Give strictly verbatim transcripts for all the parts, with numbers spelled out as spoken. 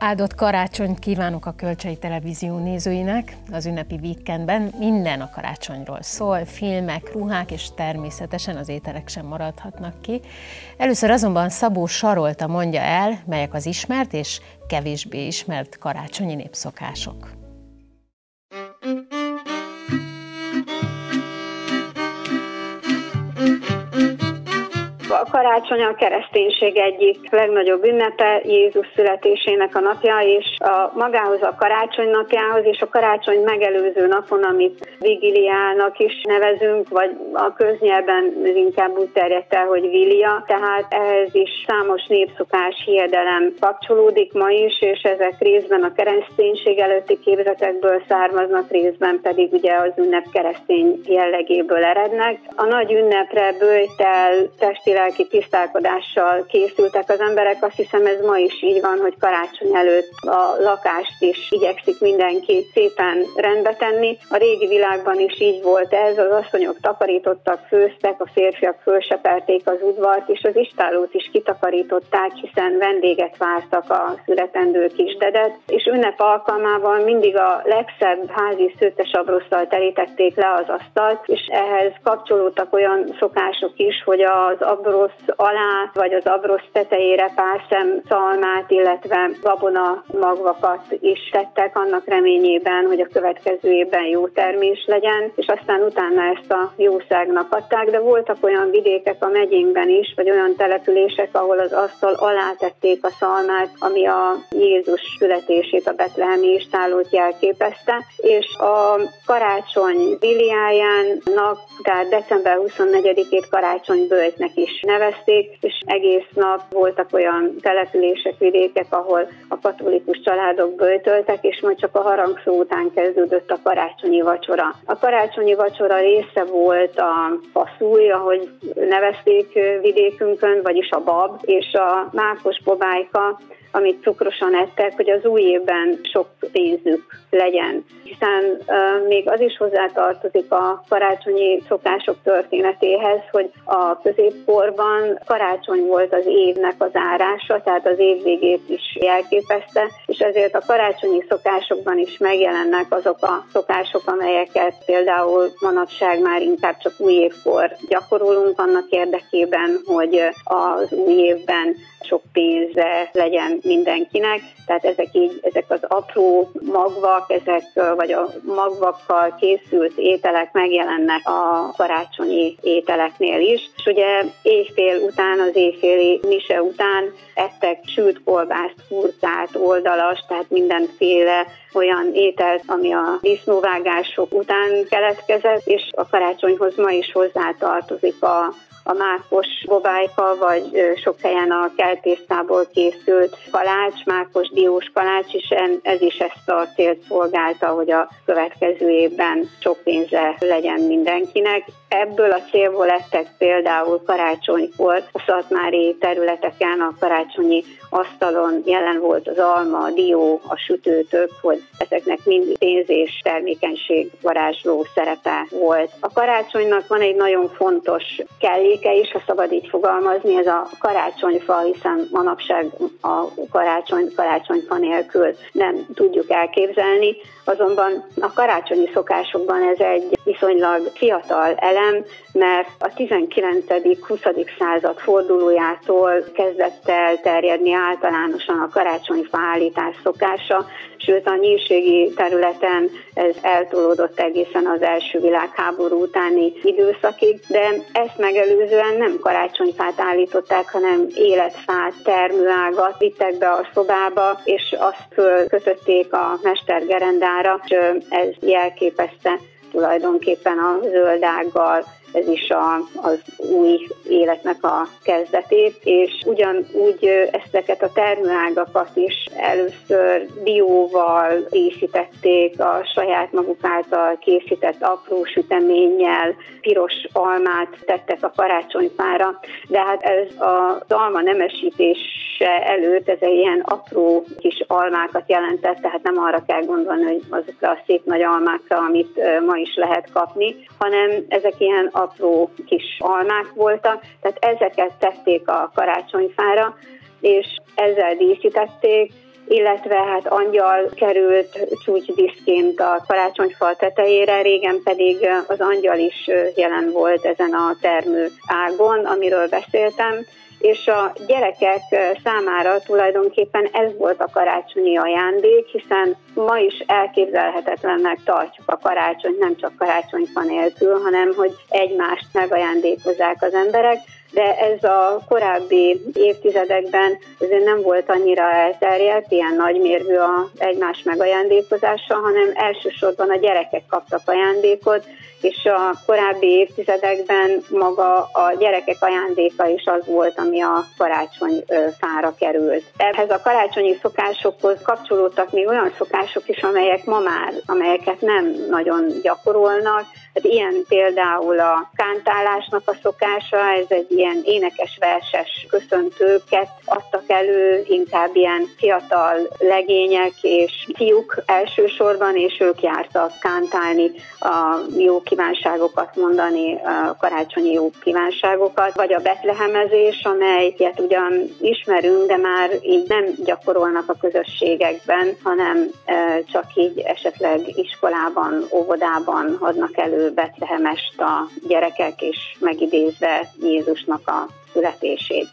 Áldott karácsonyt kívánok a Kölcsei Televízió nézőinek. Az ünnepi víkendben minden a karácsonyról szól, filmek, ruhák és természetesen az ételek sem maradhatnak ki. Először azonban Szabó Sarolta mondja el, melyek az ismert és kevésbé ismert karácsonyi népszokások. A karácsony a kereszténység egyik legnagyobb ünnepe, Jézus születésének a napja, és a magához a karácsony napjához és a karácsony megelőző napon, amit vigiliának is nevezünk, vagy a köznyelben inkább úgy terjedt el, hogy vilia, tehát ehhez is számos népszokás, hiedelem kapcsolódik ma is, és ezek részben a kereszténység előtti képzetekből származnak, részben pedig ugye az ünnep keresztény jellegéből erednek. A nagy ünnepre böjtel, testi lelki tisztálkodással készültek az emberek, azt hiszem ez ma is így van, hogy karácsony előtt a lakást is igyekszik mindenki szépen rendbe tenni. A régi világban is így volt ez, az asszonyok takarítottak, főztek, a férfiak fölseperték az udvart, és az istállót is kitakarították, hiszen vendéget vártak a születendő kisdedet, és ünnep alkalmával mindig a legszebb házi szőttes abrosszal terítették le az asztalt, és ehhez kapcsolódtak olyan szokások is, hogy az abrosz alá, vagy az abrosz tetejére pár szem szalmát, illetve gabona magvakat is tettek annak reményében, hogy a következő évben jó termés legyen, és aztán utána ezt a jószágnak adták, de voltak olyan vidékek a megyénkben is, vagy olyan települések, ahol az asztal alá tették a szalmát, ami a Jézus születését, a betlehemi istállót jelképezte, és a karácsony viliájának, tehát december huszonnegyedikét karácsonybölgynek is nevezték, és egész nap voltak olyan települések, vidékek, ahol a katolikus családok böjtöltek, és majd csak a harangszó után kezdődött a karácsonyi vacsora. A karácsonyi vacsora része volt a faszúly, ahogy nevezték vidékünkön, vagyis a bab, és a mákos bobájka, amit cukrosan ettek, hogy az új évben sok pénzük legyen. Hiszen uh, még az is hozzátartozik a karácsonyi szokások történetéhez, hogy a középkorban karácsony volt az évnek az árása, tehát az év végét is jelképezte, és ezért a karácsonyi szokásokban is megjelennek azok a szokások, amelyeket például manapság már inkább csak új évkor gyakorolunk annak érdekében, hogy az új évben sok pénze legyen mindenkinek, tehát ezek így, ezek az apró magvak, ezek, vagy a magvakkal készült ételek megjelennek a karácsonyi ételeknél is, és ugye éjfél után, az éjféli mise után ettek sült kolbászt, hurkát, oldalas, tehát mindenféle olyan ételt, ami a disznóvágások után keletkezett, és a karácsonyhoz ma is hozzátartozik a a mákos bobájka, vagy sok helyen a keltésztából készült kalács, mákos diós kalács, és ez is ezt a célt szolgálta, hogy a következő évben sok pénze legyen mindenkinek. Ebből a célból lettek például karácsonykor a szatmári területeken, a karácsonyi asztalon jelen volt az alma, a dió, a sütőtök, hogy ezeknek mind pénz és termékenység varázsló szerepe volt. A karácsonynak van egy nagyon fontos kelléke is, ha szabad így fogalmazni, ez a karácsonyfa, hiszen manapság a karácsony, karácsonyfa nélkül nem tudjuk elképzelni, azonban a karácsonyi szokásokban ez egy viszonylag fiatal elem, mert a tizenkilencedik-huszadik század fordulójától kezdett el terjedni általánosan a karácsonyfa állítás szokása, sőt a nyírségi területen ez eltolódott egészen az első világháború utáni időszakig, de ezt megelőzően nem karácsonyfát állították, hanem életfát, termőágat vittek be a szobába, és azt fölkötötték a mestergerendára, és ez jelképezte tulajdonképpen a zöldággal, ez is a, az új életnek a kezdetét, és ugyanúgy ezeket a termőágakat is először dióval készítették, a saját maguk által készített apró süteménnyel, piros almát tettek a karácsonyfára, de hát ez az alma nemesítése előtt ez egy ilyen apró kis almákat jelentett, tehát nem arra kell gondolni, hogy azokra a szép nagy almákra, amit ma is lehet kapni, hanem ezek ilyen apró kis almák voltak, tehát ezeket tették a karácsonyfára, és ezzel díszítették, illetve hát angyal került csúcsdiszként a karácsonyfa tetejére, régen pedig az angyal is jelen volt ezen a termő ágon, amiről beszéltem, és a gyerekek számára tulajdonképpen ez volt a karácsonyi ajándék, hiszen ma is elképzelhetetlennek tartjuk a karácsonyt, nem csak karácsonyfa nélkül, hanem hogy egymást megajándékozzák az emberek, de ez a korábbi évtizedekben azért nem volt annyira elterjedt, ilyen nagymérvű a egymás megajándékozása, hanem elsősorban a gyerekek kaptak ajándékot, és a korábbi évtizedekben maga a gyerekek ajándéka is az volt, ami a karácsonyfára került. Ehhez a karácsonyi szokásokhoz kapcsolódtak még olyan szokások is, amelyek ma már, amelyeket nem nagyon gyakorolnak. Hát ilyen például a kántálásnak a szokása, ez egy ilyen énekes-verses köszöntőket adtak elő, inkább ilyen fiatal legények és fiúk elsősorban, és ők jártak kántálni, a jó kívánságokat mondani, a karácsonyi jó kívánságokat, vagy a betlehemezés, amelyet ugyan ismerünk, de már így nem gyakorolnak a közösségekben, hanem csak így esetleg iskolában, óvodában adnak elő betlehemest a gyerekek, és megidézve Jézusnak a születését.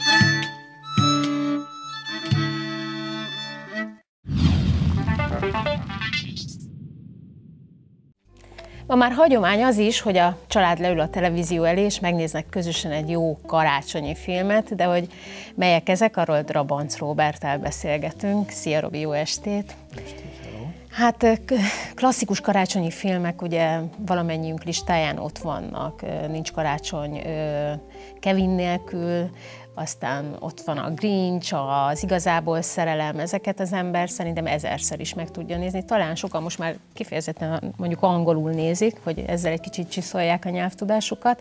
Ma már hagyomány az is, hogy a család leül a televízió elé, és megnéznek közösen egy jó karácsonyi filmet, de hogy melyek ezek, arról Drabanc Róberttel beszélgetünk. Szia Robi, jó estét! Hát klasszikus karácsonyi filmek ugye valamennyiünk listáján ott vannak, Nincs karácsony Kevin nélkül, aztán ott van a Grinch, az Igazából szerelem, ezeket az ember szerintem ezerszer is meg tudja nézni. Talán sokan most már kifejezetten mondjuk angolul nézik, hogy ezzel egy kicsit csiszolják a nyelvtudásukat,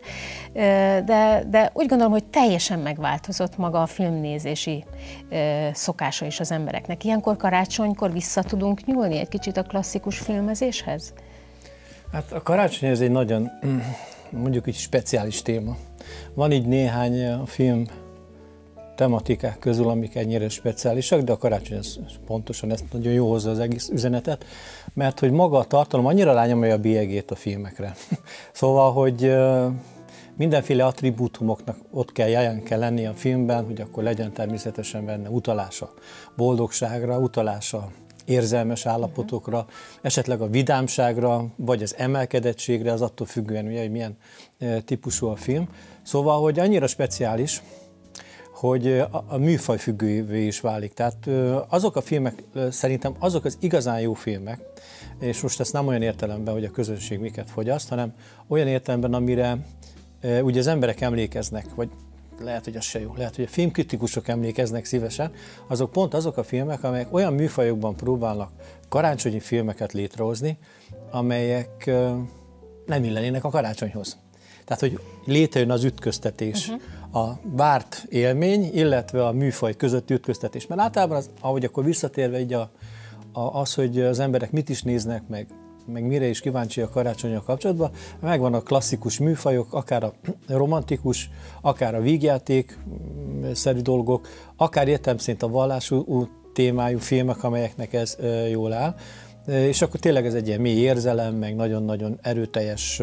de, de úgy gondolom, hogy teljesen megváltozott maga a filmnézési szokása is az embereknek. Ilyenkor karácsonykor vissza tudunk nyúlni egy kicsit a klasszikus filmezéshez? Hát a karácsony ez egy nagyon, mondjuk így speciális téma. Van így néhány film tematikák közül, amik ennyire speciálisak, de a karácsony ez, pontosan ezt nagyon jó hozza az egész üzenetet, mert hogy maga a tartalom annyira rányomja a bélyegét a filmekre. Szóval, hogy mindenféle attribútumoknak ott kell, jelen kell lenni a filmben, hogy akkor legyen természetesen benne utalása boldogságra, utalása érzelmes állapotokra, esetleg a vidámságra, vagy az emelkedettségre, az attól függően, ugye, hogy milyen típusú a film. Szóval, hogy annyira speciális, hogy a, a műfaj függővé is válik. Tehát azok a filmek, szerintem azok az igazán jó filmek, és most ezt nem olyan értelemben, hogy a közönség miket fogyaszt, hanem olyan értelemben, amire ugye az emberek emlékeznek, vagy lehet, hogy az se jó, lehet, hogy a filmkritikusok emlékeznek szívesen, azok pont azok a filmek, amelyek olyan műfajokban próbálnak karácsonyi filmeket létrehozni, amelyek nem illenének a karácsonyhoz. Tehát, hogy létrejön az ütköztetés, uh-huh. a várt élmény, illetve a műfaj közötti ütköztetés. Mert általában, az, ahogy akkor visszatérve így a, a, az, hogy az emberek mit is néznek meg, meg mire is kíváncsi a karácsonnyal kapcsolatban, megvan a klasszikus műfajok, akár a romantikus, akár a vígjáték-szerű dolgok, akár értelem szerint a vallású témájú filmek, amelyeknek ez jól áll. És akkor tényleg ez egy ilyen mély érzelem, meg nagyon-nagyon erőteljes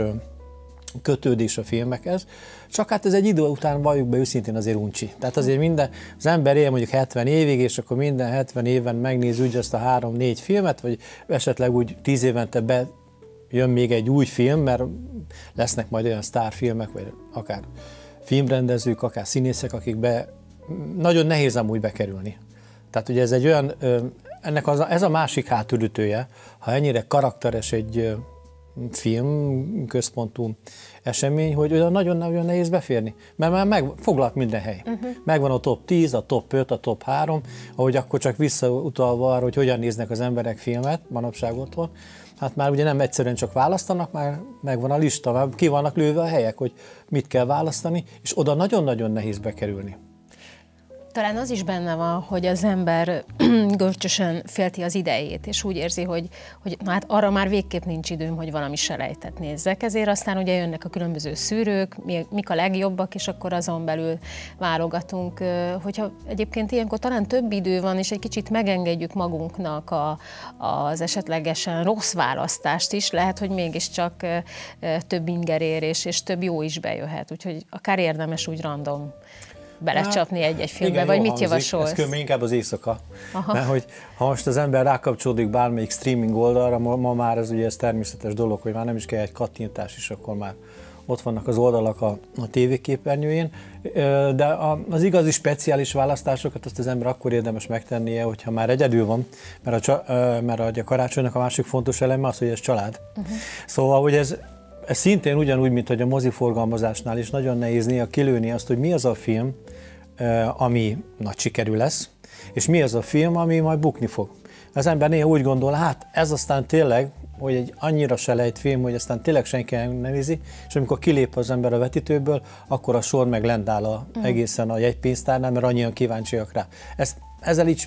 kötődés a filmekhez, csak hát ez egy idő után, valljuk be őszintén, azért uncsi. Tehát azért minden, az ember él mondjuk hetven évig, és akkor minden hetven éven megnéz úgy azt a három-négy filmet, vagy esetleg úgy tíz évente bejön még egy új film, mert lesznek majd olyan sztárfilmek, vagy akár filmrendezők, akár színészek, akik be, nagyon nehéz amúgy bekerülni. Tehát ugye ez egy olyan, ennek az, ez a másik hátulütője, ha ennyire karakteres egy film központú esemény, hogy olyan nagyon-nagyon nehéz beférni, mert már megfoglalt minden hely. Uh-huh. Megvan a top tíz, a top öt, a top három, ahogy akkor csak visszautalva arra, hogy hogyan néznek az emberek filmet manapság otthon, hát már ugye nem egyszerűen csak választanak, már megvan a lista, már ki vannak lőve a helyek, hogy mit kell választani, és oda nagyon-nagyon nehéz bekerülni. Talán az is benne van, hogy az ember görcsösen félti az idejét, és úgy érzi, hogy, hogy na hát arra már végképp nincs időm, hogy valami selejtet nézzek. Ezért aztán ugye jönnek a különböző szűrők, mik a legjobbak, és akkor azon belül válogatunk. Hogyha egyébként ilyenkor talán több idő van, és egy kicsit megengedjük magunknak a, az esetlegesen rossz választást is, lehet, hogy mégiscsak több ingerérés és több jó is bejöhet. Úgyhogy akár érdemes úgy random belecsapni egy-egy filmbe, igen, vagy mit hangzik. Javasolsz? Ez különben inkább az éjszaka. Aha. Mert hogy ha most az ember rákapcsolódik bármelyik streaming oldalra, ma, ma már ez ugye ez természetes dolog, hogy már nem is kell egy kattintás, és akkor már ott vannak az oldalak a, a tévéképernyőjén, de az igazi speciális választásokat azt az ember akkor érdemes megtennie, hogyha már egyedül van, mert a, mert a karácsonynak a másik fontos eleme az, hogy ez család. Uh-huh. Szóval, hogy ez Ez szintén ugyanúgy, mint hogy a moziforgalmazásnál is nagyon nehéz néha kilőni azt, hogy mi az a film, ami nagy sikerű lesz, és mi az a film, ami majd bukni fog. Az ember néha úgy gondol, hát ez aztán tényleg, hogy egy annyira selejt film, hogy aztán tényleg senki nem nézi, és amikor kilép az ember a vetítőből, akkor a sor meg lent áll a, mm. egészen a jegypénztárnál, mert annyian kíváncsiak rá. Ezt, ezzel így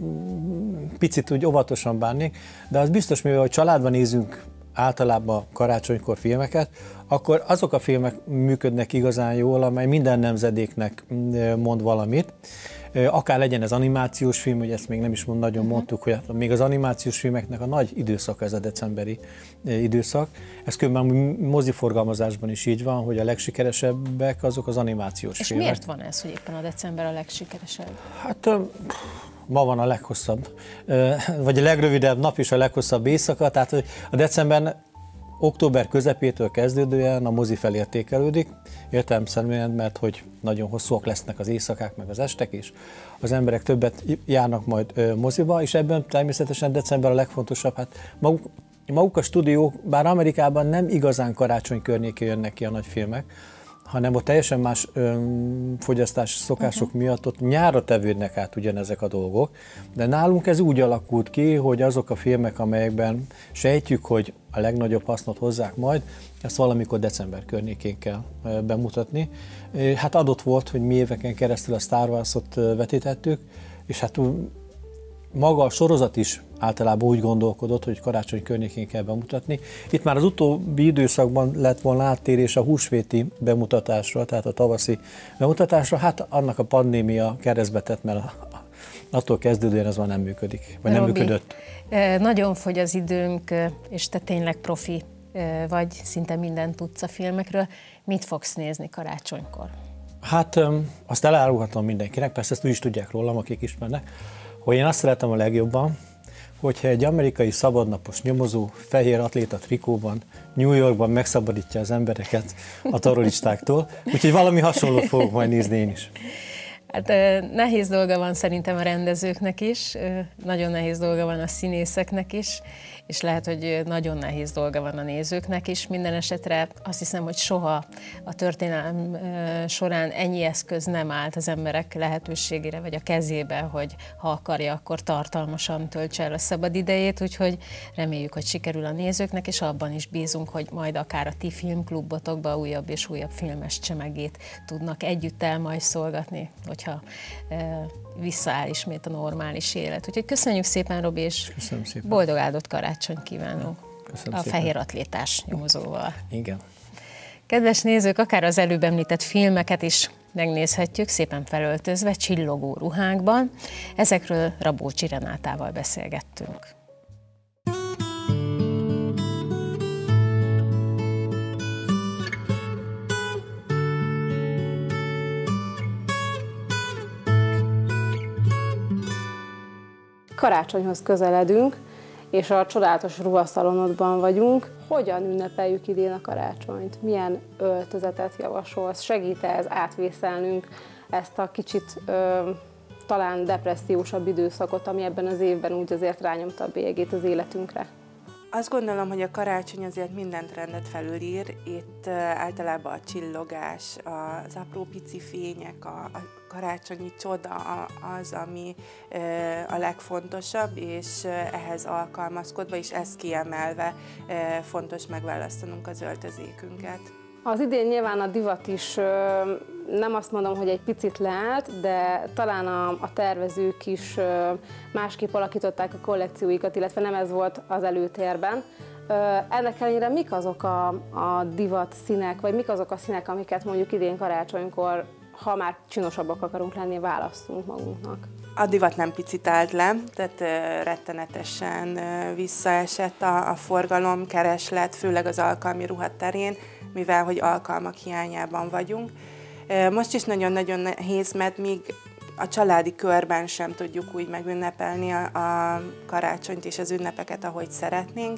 picit úgy óvatosan bánnék, de az biztos, mivel hogy családban nézünk általában karácsonykor filmeket, akkor azok a filmek működnek igazán jól, amely minden nemzedéknek mond valamit. Akár legyen ez animációs film, hogy ezt még nem is mond, nagyon mondtuk, hogy még az animációs filmeknek a nagy időszak ez a decemberi időszak. Ez különben moziforgalmazásban is így van, hogy a legsikeresebbek azok az animációs És filmek. És miért van ez, hogy éppen a december a legsikeresebb? Hát ma van a leghosszabb, vagy a legrövidebb nap is a leghosszabb éjszaka, tehát a december október közepétől kezdődően a mozi felértékelődik, értelemszerűen, mert hogy nagyon hosszúak lesznek az éjszakák, meg az estek is, az emberek többet járnak majd moziba, és ebben természetesen december a legfontosabb. Hát maguk, maguk a stúdiók, bár Amerikában nem igazán karácsony környékén jönnek ki a nagy filmek, hanem ott teljesen más öm, fogyasztási szokások uh-huh. miatt ott nyárra tevődnek át ugyanezek a dolgok, de nálunk ez úgy alakult ki, hogy azok a filmek, amelyekben sejtjük, hogy a legnagyobb hasznot hozzák majd, ezt valamikor december környékén kell bemutatni. Hát adott volt, hogy mi éveken keresztül a Star Wars-ot vetítettük, és hát maga a sorozat is általában úgy gondolkodott, hogy karácsony környékén kell bemutatni. Itt már az utóbbi időszakban lett volna áttérés a húsvéti bemutatásra, tehát a tavaszi bemutatásra, hát annak a pandémia keresztbe tett, mert attól kezdődően ez már nem működik, vagy nem Robi, működött. Nagyon fogy az időnk, és te tényleg profi vagy, szinte mindent tudsz a filmekről. Mit fogsz nézni karácsonykor? Hát azt elárulhatom mindenkinek, persze ezt úgy is tudják rólam, akik ismernek, hogy én azt szeretem a legjobban, hogyha egy amerikai szabadnapos nyomozó fehér atléta trikóban New Yorkban megszabadítja az embereket a terroristáktól, úgyhogy valami hasonlót fogok majd nézni én is. Hát nehéz dolga van szerintem a rendezőknek is, nagyon nehéz dolga van a színészeknek is, és lehet, hogy nagyon nehéz dolga van a nézőknek is. Minden esetre azt hiszem, hogy soha a történelem során ennyi eszköz nem állt az emberek lehetőségére, vagy a kezébe, hogy ha akarja, akkor tartalmasan töltse el a szabad idejét, úgyhogy reméljük, hogy sikerül a nézőknek, és abban is bízunk, hogy majd akár a ti filmklubotokba újabb és újabb filmes csemegét tudnak együtt el majd szolgatni, hogyha e, visszaáll ismét a normális élet. Úgyhogy köszönjük szépen, Robi, és szépen. Boldog áldott karácsonyt kívánunk Köszönöm a szépen. fehér atlétás nyomozóval. Igen. Kedves nézők, akár az előbb említett filmeket is megnézhetjük, szépen felöltözve, csillogó ruhákban. Ezekről Rabócsi Renátával beszélgettünk. Karácsonyhoz közeledünk, és a csodálatos ruhaszalonodban vagyunk. Hogyan ünnepeljük idén a karácsonyt? Milyen öltözetet javasolsz? Segít ez átvészelnünk ezt a kicsit ö, talán depressziósabb időszakot, ami ebben az évben úgy azért rányomta a bélyegét az életünkre? Azt gondolom, hogy a karácsony azért minden trendet felülír. Itt általában a csillogás, az apró pici fények, a, a karácsonyi csoda az, ami a legfontosabb, és ehhez alkalmazkodva, és ezt kiemelve fontos megválasztanunk az öltözékünket. Az idén nyilván a divat is nem azt mondom, hogy egy picit leállt, de talán a, a tervezők is másképp alakították a kollekcióikat, illetve nem ez volt az előtérben. Ennek ellenére mik azok a, a divat színek, vagy mik azok a színek, amiket mondjuk idén karácsonykor, ha már csinosabbak akarunk lenni, választunk magunknak? A divat nem picit állt le, tehát rettenetesen visszaesett a, a forgalom, kereslet, főleg az alkalmi ruha terén, mivel hogy alkalmak hiányában vagyunk. Most is nagyon-nagyon nehéz, mert még a családi körben sem tudjuk úgy megünnepelni a, a karácsonyt és az ünnepeket, ahogy szeretnénk.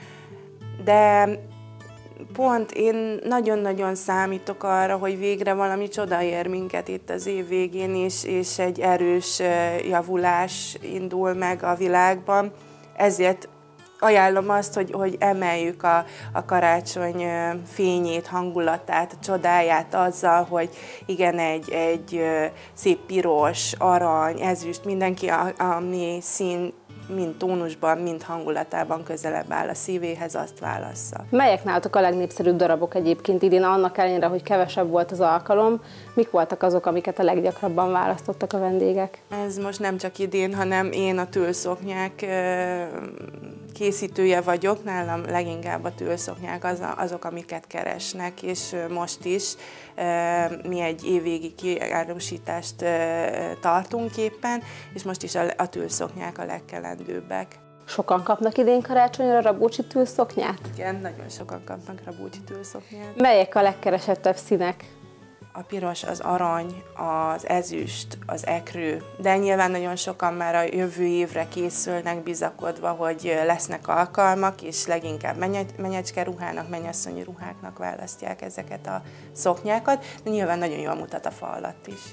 De pont én nagyon-nagyon számítok arra, hogy végre valami csoda ér minket itt az év végén, és, és egy erős javulás indul meg a világban. Ezért ajánlom azt, hogy, hogy emeljük a, a karácsony fényét, hangulatát, csodáját azzal, hogy igen, egy, egy szép piros, arany, ezüst, mindenki a, a mi szín, mind tónusban, mind hangulatában közelebb áll a szívéhez, azt válassza. Melyek nálatok a legnépszerűbb darabok egyébként idén, annak ellenére, hogy kevesebb volt az alkalom? Mik voltak azok, amiket a leggyakrabban választottak a vendégek? Ez most nem csak idén, hanem én a tőlszoknyák készítője vagyok, nálam leginkább a tőlszoknyák az, azok, amiket keresnek, és most is mi egy évvégi kiárusítást tartunk éppen, és most is a, a tőlszoknyák a legkelendőbbek. Sokan kapnak idén karácsonyra rabócsi tőlszoknyát? Igen, nagyon sokan kapnak rabócsi tőlszoknyát. Melyek a legkeresettebb színek? A piros, az arany, az ezüst, az ekrő, de nyilván nagyon sokan már a jövő évre készülnek bizakodva, hogy lesznek alkalmak, és leginkább menyecske ruhának, mennyasszonyi ruháknak választják ezeket a szoknyákat, de nyilván nagyon jól mutat a fa alatt is.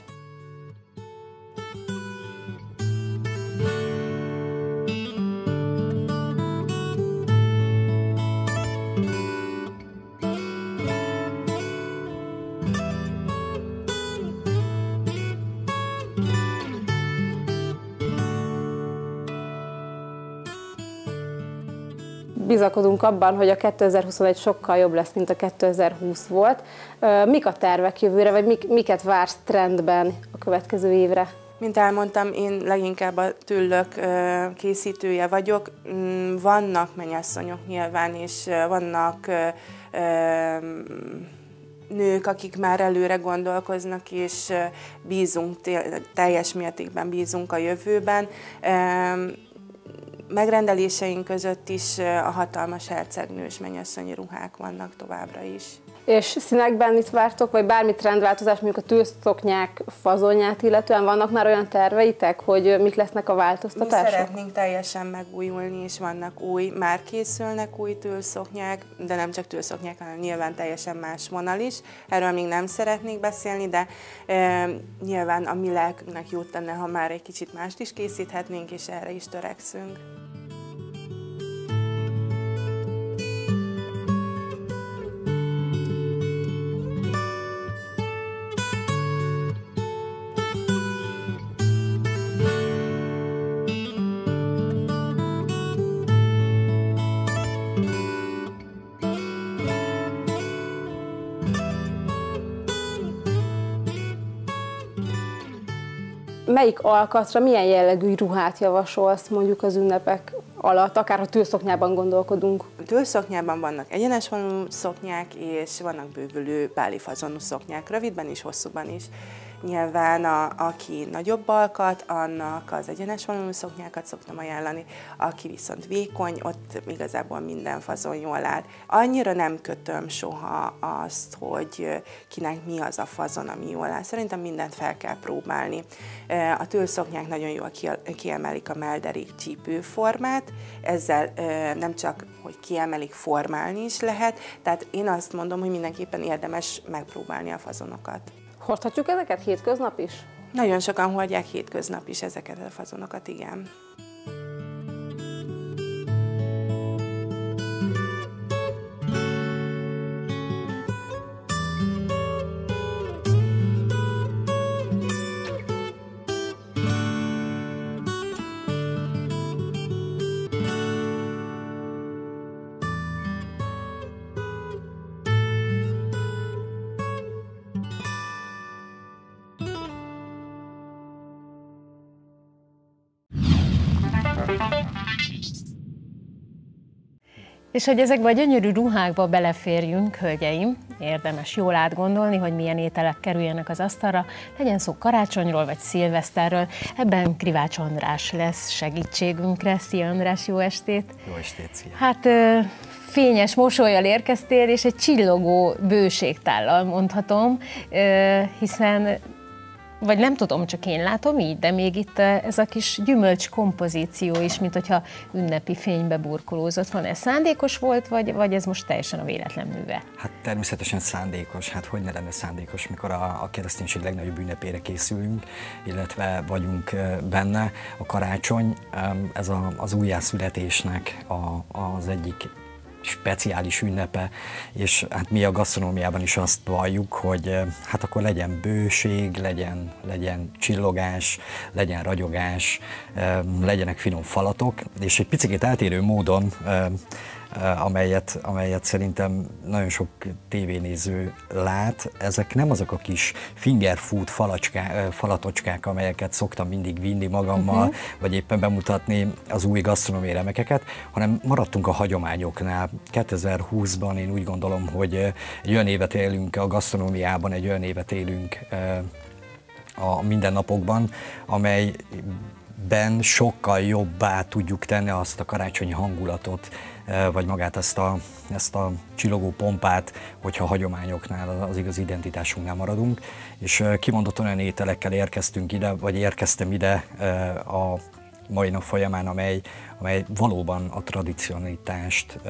Bizakodunk abban, hogy a kétezer-huszonegy sokkal jobb lesz, mint a kétezer-húsz volt. Mik a tervek jövőre, vagy mik, miket vársz trendben a következő évre? Mint elmondtam, én leginkább a tüllök készítője vagyok. Vannak mennyasszonyok nyilván, és vannak nők, akik már előre gondolkoznak, és bízunk, teljes mértékben bízunk a jövőben. Megrendeléseink között is a hatalmas hercegnős mennyasszonyi ruhák vannak továbbra is. És színekben mit vártok, vagy bármi trendváltozás, mondjuk a tőlszoknyák fazonját illetően vannak már olyan terveitek, hogy mik lesznek a változtatások? Mi szeretnénk teljesen megújulni, és vannak új, már készülnek új tőlszoknyák, de nem csak tőlszoknyák, hanem nyilván teljesen más vonal is. Erről még nem szeretnék beszélni, de e, nyilván a mi lelkünknek jót tenne, ha már egy kicsit mást is készíthetnénk, és erre is törekszünk. Melyik alkatra, milyen jellegű ruhát javasolsz mondjuk az ünnepek alatt, akár ha tőlszoknyában gondolkodunk? A tőlszoknyában vannak egyenes vonalú szoknyák, és vannak bővülő báli fazonú szoknyák, rövidben is, hosszúban is. Nyilván a, aki nagyobb alkat, annak az egyenes vonalú szoknyákat szoktam ajánlani, aki viszont vékony, ott igazából minden fazon jól áll. Annyira nem kötöm soha azt, hogy kinek mi az a fazon, ami jól áll. Szerintem mindent fel kell próbálni. A tőlszoknyák nagyon jól kiemelik a melderék csípőformát, ezzel nem csak, hogy kiemelik, formálni is lehet, tehát én azt mondom, hogy mindenképpen érdemes megpróbálni a fazonokat. Hordhatjuk ezeket hétköznap is? Nagyon sokan hordják hétköznap is ezeket a fazonokat, igen. És hogy ezekbe a gyönyörű ruhákba beleférjünk, hölgyeim, érdemes jól átgondolni, hogy milyen ételek kerüljenek az asztalra, legyen szó karácsonyról vagy szilveszterről. Ebben Krivács András lesz segítségünkre. Szia András, jó estét! Jó estét, szia! Hát fényes mosollyal érkeztél, és egy csillogó bőségtállal mondhatom, hiszen vagy nem tudom, csak én látom így, de még itt ez a kis gyümölcs kompozíció is, mint hogyha ünnepi fénybe burkolózott. Van ez szándékos volt, vagy, vagy ez most teljesen a véletlen műve? Hát természetesen szándékos, hát hogy ne lenne szándékos, mikor a, a kereszténység legnagyobb ünnepére készülünk, illetve vagyunk benne. A karácsony, ez a, az újjászületésnek a, az egyik speciális ünnepe, és hát mi a gasztronómiában is azt valljuk, hogy hát akkor legyen bőség, legyen, legyen csillogás, legyen ragyogás, legyenek finom falatok, és egy picit eltérő módon, amelyet, amelyet szerintem nagyon sok tévénéző lát, ezek nem azok a kis finger food falacska, falatocskák, amelyeket szoktam mindig vinni magammal, uh-huh. vagy éppen bemutatni az új gasztronómiai remekeket, hanem maradtunk a hagyományoknál. kétezer-húszban én úgy gondolom, hogy egy olyan évet élünk a gasztronómiában, egy olyan évet élünk a mindennapokban, amelyben sokkal jobbá tudjuk tenni azt a karácsonyi hangulatot, vagy magát ezt a, ezt a csillogó pompát, hogyha a hagyományoknál, az igazi identitásunknál maradunk. És kimondottan olyan ételekkel érkeztünk ide, vagy érkeztem ide a mai nap folyamán, amely, amely valóban a tradicionalitást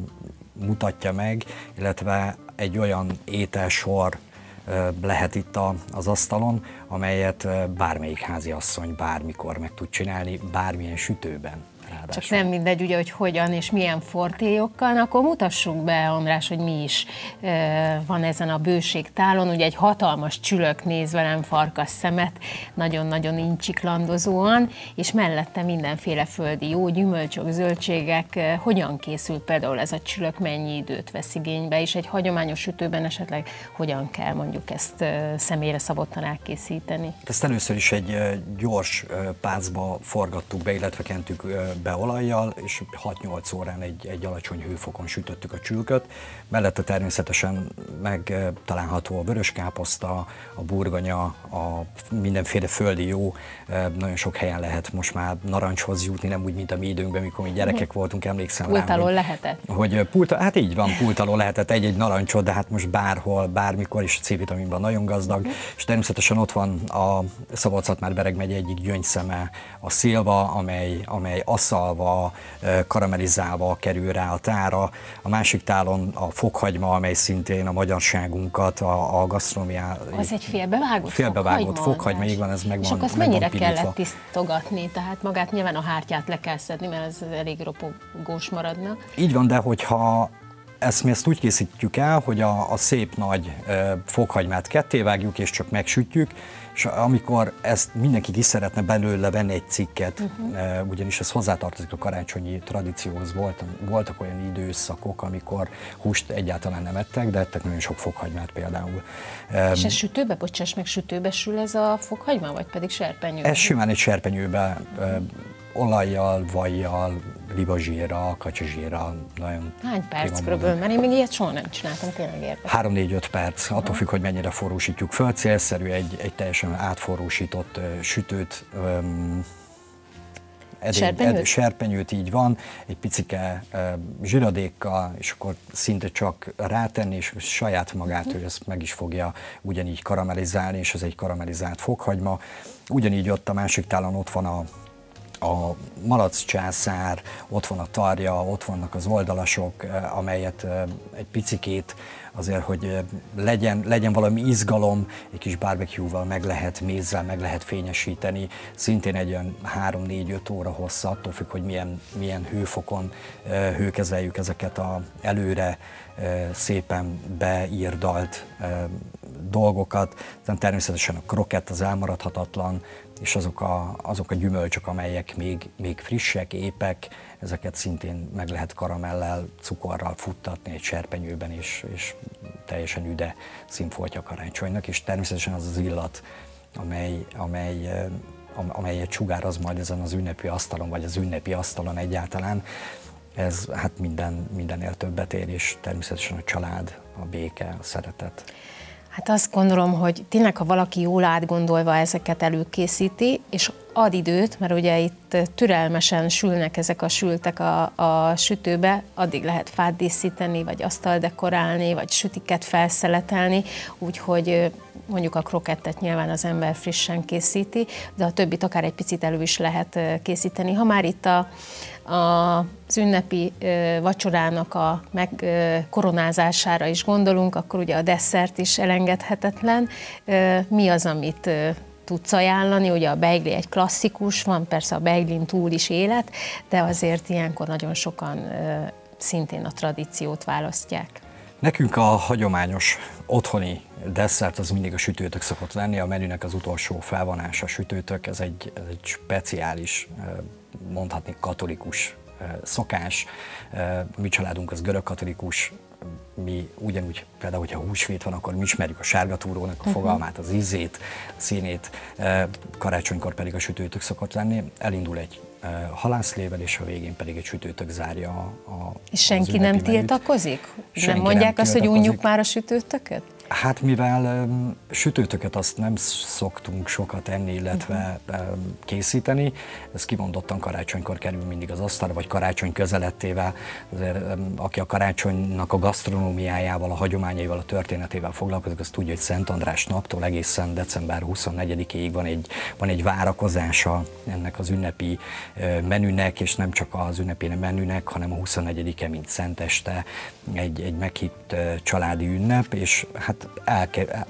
mutatja meg, illetve egy olyan ételsor lehet itt a, az asztalon, amelyet bármelyik háziasszony bármikor meg tud csinálni, bármilyen sütőben. Ráadásul. Csak nem mindegy, ugye, hogy hogyan és milyen fortélyokkal, akkor mutassuk be, András, hogy mi is e, van ezen a bőségtálon. Ugye egy hatalmas csülök néz velem farkas szemet, nagyon-nagyon incsiklandozóan, és mellette mindenféle földi jó gyümölcsök, zöldségek. E, hogyan készül például ez a csülök, mennyi időt vesz igénybe, és egy hagyományos sütőben esetleg hogyan kell mondjuk ezt e, személyre szabottan elkészíteni? Ezt először is egy e, gyors e, pászba forgattuk be, illetve kentük e, be olajjal, és hat-nyolc órán egy, egy alacsony hőfokon sütöttük a csülköt. Mellette természetesen megtalálható a vöröskáposzta, a burgonya, a mindenféle földi jó. Nagyon sok helyen lehet most már narancshoz jutni, nem úgy, mint a mi időnkben, mikor mi gyerekek voltunk, emlékszem rá. Pultalon lehetett? Hogy pulta, hát így van, pultalon lehetett egy-egy narancsot, de hát most bárhol, bármikor is C-vitaminban nagyon gazdag. Uh-huh. És természetesen ott van a Szabolcs-Szatmár-Bereg megye egyik gyöngyszeme, a szilva, amely, amely asszalva, karamellizálva kerül rá a tára. A másik tálon a fokhagyma, amely szintén a magyarságunkat, a, a gasztronómiá... Az egy félbevágott félbevágott fokhagyma, így van, ez megvan. És akkor azt mennyire kellett tisztogatni? Tehát magát nyilván a hártyát le kell szedni, mert ez elég ropogós maradna. Így van, de hogyha ezt mi ezt úgy készítjük el, hogy a, a szép nagy e, fokhagymát kettévágjuk és csak megsütjük, és amikor ezt mindenki ki szeretne belőle venni egy cikket, uh-huh. e, ugyanis ez hozzátartozik a karácsonyi tradícióhoz, volt, voltak olyan időszakok, amikor húst egyáltalán nem ettek, de ettek nagyon sok fokhagymát például. És ez sütőbe, bocsáss meg, sütőbe sül ez a fokhagyma, vagy pedig serpenyőbe? Ez simán egy serpenyőbe, e, olajjal, vajjal, libazsírral, kacsazsírral, nagyon... Hány perc körülbelül? Mert én még ilyet soha nem csináltam, tényleg érdekes. három-négy-öt perc, attól uh-huh. függ, hogy mennyire forrósítjuk föl. Célszerű egy, egy teljesen átforrósított uh, sütőt, um, edény, serpenyőt? Ed, serpenyőt, így van, egy picike uh, zsiradékkal, és akkor szinte csak rátenni, és saját magától uh-huh. ezt meg is fogja ugyanígy karamellizálni, és ez egy karamellizált fokhagyma. Ugyanígy ott a másik tálon ott van a a malaccsászár, ott van a tarja, ott vannak az oldalasok, amelyet egy picikét azért, hogy legyen, legyen valami izgalom, egy kis barbecue-val meg lehet, mézzel meg lehet fényesíteni, szintén egy olyan három-négy-öt óra hossza, attól függ, hogy milyen, milyen hőfokon hőkezeljük ezeket a előre szépen beírdalt dolgokat. Természetesen a krokett az elmaradhatatlan, és azok a, azok a gyümölcsök, amelyek még, még frissek, épek, ezeket szintén meg lehet karamellel, cukorral futtatni egy serpenyőben, és, és teljesen üde színfoltja a karácsonynak, és természetesen az az illat, amely, amely amelyet sugároz majd ezen az ünnepi asztalon, vagy az ünnepi asztalon egyáltalán, ez hát minden, mindenért többet ér, és természetesen a család, a béke, a szeretet. Hát azt gondolom, hogy tényleg, ha valaki jól átgondolva ezeket előkészíti, és ad időt, mert ugye itt türelmesen sülnek ezek a sültek a, a sütőbe, addig lehet fát díszíteni, vagy asztal dekorálni, vagy sütiket felszeletelni, úgyhogy mondjuk a krokettet nyilván az ember frissen készíti, de a többit akár egy picit elő is lehet készíteni. Ha már itt a, a, az ünnepi vacsorának a megkoronázására is gondolunk, akkor ugye a desszert is elengedhetetlen. Mi az, amit tudsz ajánlani? Ugye a beigli egy klasszikus, van persze a beiglin túl is élet, de azért ilyenkor nagyon sokan szintén a tradíciót választják. Nekünk a hagyományos otthoni desszert az mindig a sütőtök szokott lenni, a menünek az utolsó felvonása a sütőtök, ez egy, ez egy speciális, mondhatni katolikus szokás. Mi családunk az görög-katolikus, mi ugyanúgy, például, hogyha húsvét van, akkor mi ismerjük a sárgatúrónak a fogalmát, az ízét, a színét, karácsonykor pedig a sütőtök szokott lenni. Elindul egy halászlével, és a végén pedig egy sütőtök zárja a, a És senki nem tiltakozik? Senki nem mondják nem azt, hogy unjuk már a sütőtököt? Hát mivel um, sütőtöket azt nem szoktunk sokat enni, illetve um, készíteni, ez kimondottan karácsonykor kerül mindig az asztalra, vagy karácsony közelettével. Azért, um, aki a karácsonynak a gasztronómiájával, a hagyományaival, a történetével foglalkozik, az tudja, hogy Szent András naptól egészen december huszonnegyedikéig van egy, van egy várakozása ennek az ünnepi uh, menünek, és nem csak az ünnepi menünek, hanem a huszonnegyedike, mint szenteste, egy, egy meghitt uh, családi ünnep, és hát elke,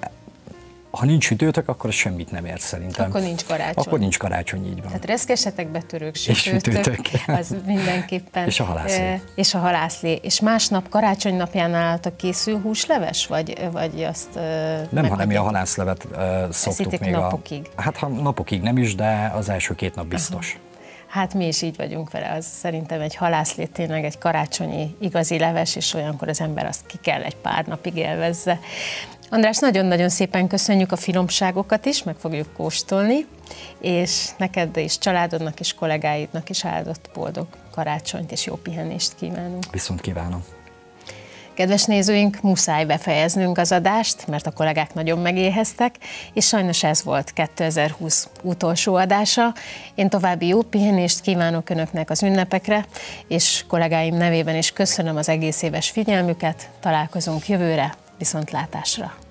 ha nincs sütőtök, akkor semmit nem ér szerintem. Akkor nincs karácsony. Akkor nincs karácsony, így van. Tehát reszkesetek, betörők, sütőtök, sütőtök. az mindenképpen. És a halászlé. E, és a halászlé. És másnap karácsony napján nálatok készül húsleves, vagy, vagy azt... E, nem, hanem mi a halászlevet uh, szoktuk még napokig. A, hát ha napokig nem is, de az első két nap biztos. Uh-huh. Hát mi is így vagyunk vele, az szerintem egy halászlé tényleg egy karácsonyi igazi leves, és olyankor az ember azt ki kell egy pár napig élvezze. András, nagyon-nagyon szépen köszönjük a finomságokat is, meg fogjuk kóstolni, és neked és családodnak és kollégáidnak is áldott boldog karácsonyt és jó pihenést kívánunk. Viszont kívánom. Kedves nézőink, muszáj befejeznünk az adást, mert a kollégák nagyon megéheztek, és sajnos ez volt kétezer-húsz utolsó adása. Én további jó pihenést kívánok Önöknek az ünnepekre, és kollégáim nevében is köszönöm az egész éves figyelmüket. Találkozunk jövőre, viszontlátásra!